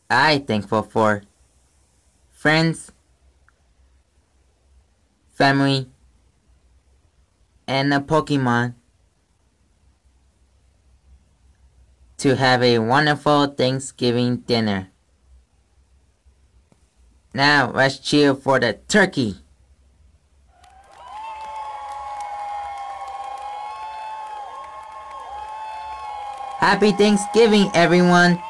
I thankful for friends, family, and a Pokemon to have a wonderful Thanksgiving dinner. Now let's cheer for the turkey. Happy Thanksgiving, everyone!